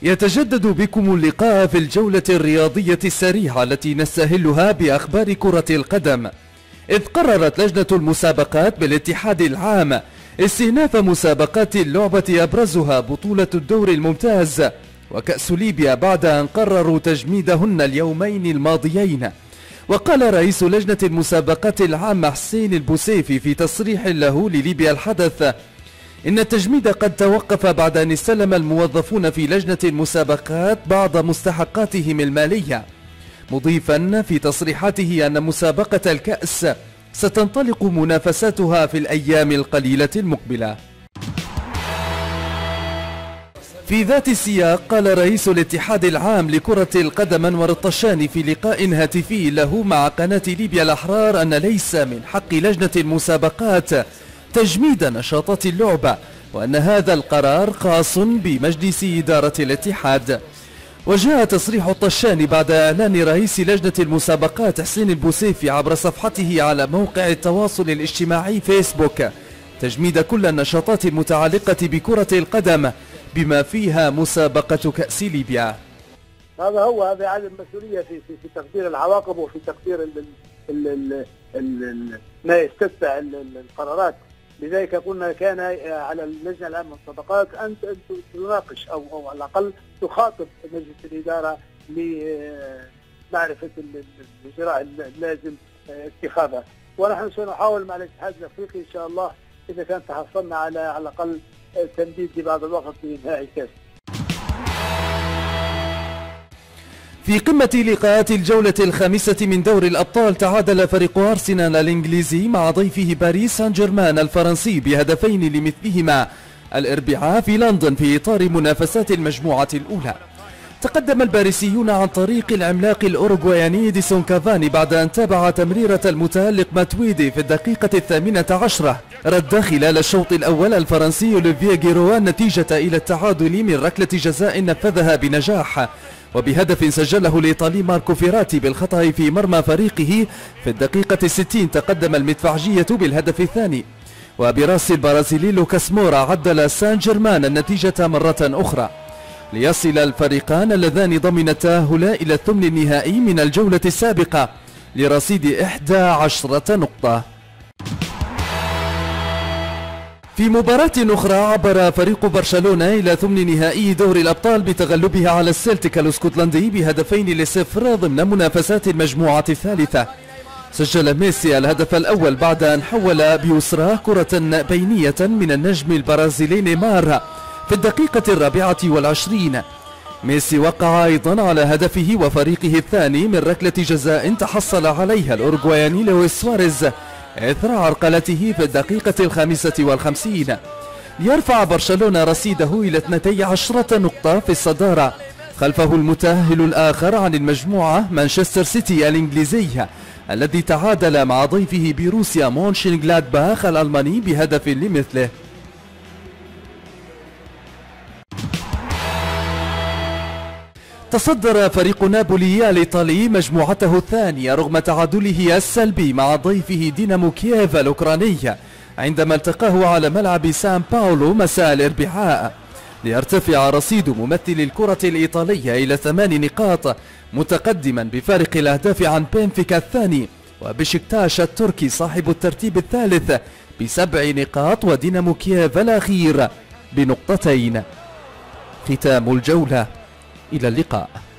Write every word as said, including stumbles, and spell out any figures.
يتجدد بكم اللقاء في الجولة الرياضية السريعة التي نستهلها بأخبار كرة القدم. إذ قررت لجنة المسابقات بالاتحاد العام استئناف مسابقات اللعبة أبرزها بطولة الدوري الممتاز وكأس ليبيا بعد أن قرروا تجميدهن اليومين الماضيين. وقال رئيس لجنة المسابقات العامة حسين البوسيفي في تصريح له لليبيا الحدث إن التجميد قد توقف بعد أن استلم الموظفون في لجنة المسابقات بعض مستحقاتهم المالية، مضيفا في تصريحاته أن مسابقة الكأس ستنطلق منافساتها في الأيام القليلة المقبلة. في ذات السياق قال رئيس الاتحاد العام لكرة القدم أنور الطشاني في لقاء هاتفي له مع قناة ليبيا الأحرار أن ليس من حق لجنة المسابقات تجميد نشاطات اللعبة، وأن هذا القرار خاص بمجلس إدارة الاتحاد. وجاء تصريح الطشاني بعد إعلان رئيس لجنة المسابقات حسين البوسيفي عبر صفحته على موقع التواصل الاجتماعي فيسبوك تجميد كل النشاطات المتعلقة بكرة القدم بما فيها مسابقة كأس ليبيا. هذا هو هذا عدم مسؤولية في في في تقدير العواقب وفي تقدير ال ال ال ال ال ما يستتبع القرارات. لذلك قلنا كان على اللجنة العامة للمسابقات أن تناقش أو أو على الأقل تخاطب مجلس الإدارة لمعرفة الإجراء اللازم اتخاذها، ونحن سنحاول مع الاتحاد الأفريقي إن شاء الله إذا كان تحصلنا على على الأقل تمديد لبعض الوقت لإنهاء الكاس. في قمة لقاءات الجولة الخامسة من دوري الأبطال تعادل فريق أرسنال الإنجليزي مع ضيفه باريس سان جيرمان الفرنسي بهدفين لمثلهما الأربعاء في لندن في إطار منافسات المجموعة الأولى. تقدم الباريسيون عن طريق العملاق الأوروغواياني إديسون كافاني بعد أن تابع تمريرة المتألق ماتويدي في الدقيقة الثامنة عشرة. رد خلال الشوط الأول الفرنسي أوليفيه جيرو النتيجة إلى التعادل من ركلة جزاء نفذها بنجاح، وبهدف سجله الإيطالي ماركو فيراتي بالخطأ في مرمى فريقه في الدقيقة الستين تقدم المدفعجية بالهدف الثاني، وبراس البرازيلي لوكاس مورا عدل سان جيرمان النتيجة مرة أخرى ليصل الفريقان اللذان ضمن التأهل إلى الثمن النهائي من الجولة السابقة لرصيد إحدى عشرة نقطة. في مباراة أخرى عبر فريق برشلونة إلى ثمن نهائي دوري الأبطال بتغلبها على السلتيك الاسكتلندي بهدفين لصفر ضمن منافسات المجموعة الثالثة. سجل ميسي الهدف الأول بعد أن حول بيسرى كرة بينية من النجم البرازيلي نيمار في الدقيقة الرابعة والعشرين. ميسي وقع أيضا على هدفه وفريقه الثاني من ركلة جزاء تحصل عليها الأوروغواياني لويس سواريز إثر عرقلته في الدقيقة الخامسة والخمسين ليرفع برشلونة رصيده إلى اثنتي عشرة نقطة في الصدارة، خلفه المتأهل الآخر عن المجموعة مانشستر سيتي الإنجليزي الذي تعادل مع ضيفه بروسيا مونشنغلادباخ الألماني بهدف لمثله. تصدر فريق نابولي الإيطالي مجموعته الثانية رغم تعادله السلبي مع ضيفه دينامو كييف الأوكراني عندما التقاه على ملعب سان باولو مساء الأربعاء، ليرتفع رصيد ممثل الكرة الإيطالية إلى ثمان نقاط متقدما بفارق الأهداف عن بنفيكا الثاني وبشكتاش التركي صاحب الترتيب الثالث بسبع نقاط ودينامو كييف الأخير بنقطتين. ختام الجولة، إلى اللقاء.